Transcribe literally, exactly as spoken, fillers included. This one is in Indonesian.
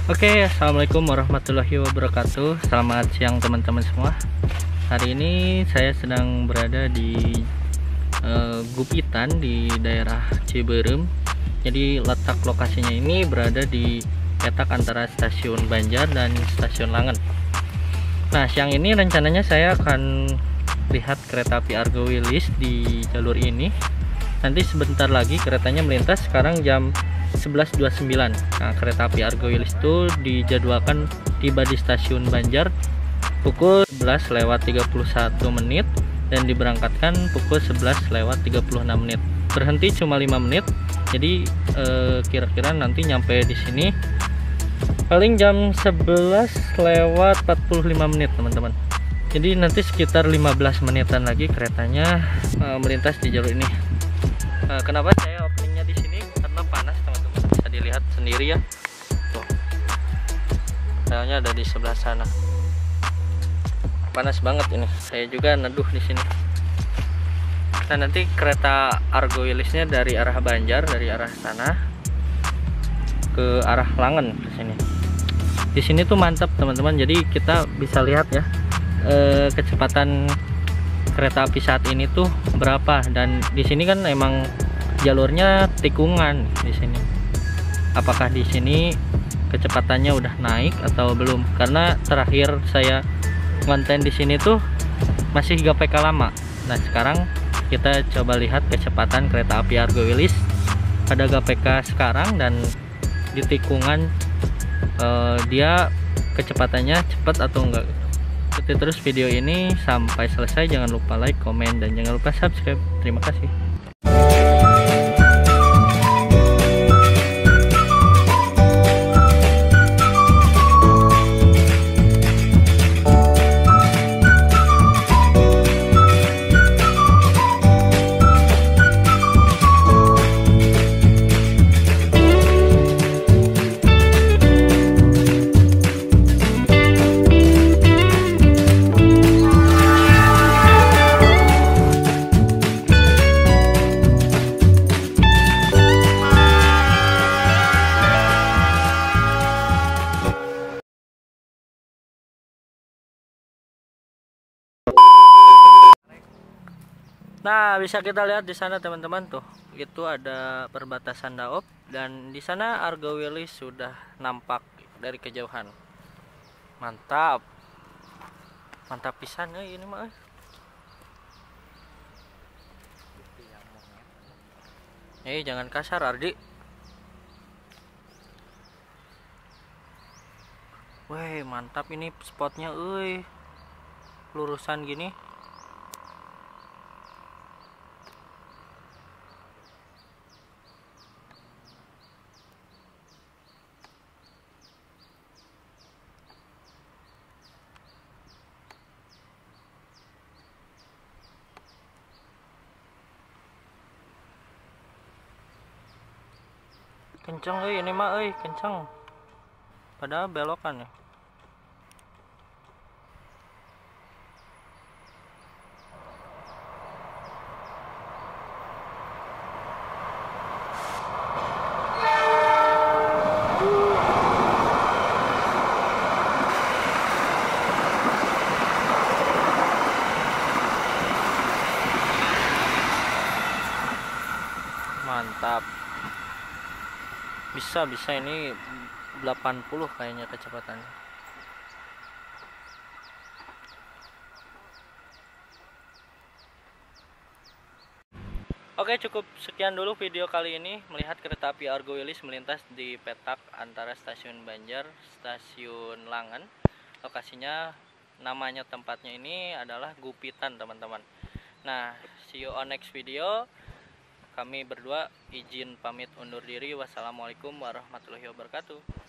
Oke, assalamualaikum warahmatullahi wabarakatuh. Selamat siang teman-teman semua. Hari ini saya sedang berada di uh, Gupitan di daerah Ciberem. Jadi letak lokasinya ini berada di petak antara stasiun Banjar dan stasiun Langen. Nah, siang ini rencananya saya akan lihat kereta api Argo Wilis di jalur ini. Nanti sebentar lagi keretanya melintas. Sekarang jam sebelas dua puluh sembilan. Nah, kereta api Argo Wilis itu dijadwalkan tiba di stasiun Banjar pukul sebelas lewat tiga puluh satu menit dan diberangkatkan pukul sebelas lewat tiga puluh enam menit. Berhenti cuma lima menit. Jadi kira-kira eh, nanti nyampe di sini paling jam sebelas lewat empat puluh lima menit, teman-teman. Jadi nanti sekitar lima belas menitan lagi keretanya eh, melintas di jalur ini. Eh, kenapa saya openingnya di sini? Karena panas, teman-teman. Bisa dilihat sendiri ya. Tuh. Relnya ada di sebelah sana. Panas banget ini. Saya juga neduh di sini. Nah, nanti kereta Argo Wilisnya dari arah Banjar, dari arah sana ke arah Langen ke sini. Di sini tuh mantap, teman-teman. Jadi kita bisa lihat ya eh, kecepatan kereta api saat ini tuh berapa, dan di sini kan emang jalurnya tikungan di sini. Apakah di sini kecepatannya udah naik atau belum? Karena terakhir saya konten di sini tuh masih G P K lama. Nah, sekarang kita coba lihat kecepatan kereta api Argo Wilis pada G P K sekarang dan di tikungan eh, dia kecepatannya cepat atau enggak. Ikuti terus video ini sampai selesai. Jangan lupa like, komen, dan jangan lupa subscribe. Terima kasih. Nah, bisa kita lihat di sana, teman-teman, tuh. Itu ada perbatasan Daop dan di sana Argo Wilis sudah nampak dari kejauhan. Mantap. Mantap pisan eh, ini mah. Eh, jangan kasar, Ardi. Weh, mantap ini spotnya, euy. Lurusan gini. Kenceng euy ini mah euy, kenceng. Padahal belokan ya. Mantap. Bisa bisa ini delapan puluh kayaknya kecepatannya. Oke, cukup sekian dulu video kali ini melihat kereta api Argo Wilis melintas di petak antara stasiun Banjar, stasiun Langen. Lokasinya, namanya tempatnya ini adalah Gupitan, teman-teman. Nah, see you on next video. Kami berdua izin pamit undur diri. Wassalamualaikum warahmatullahi wabarakatuh.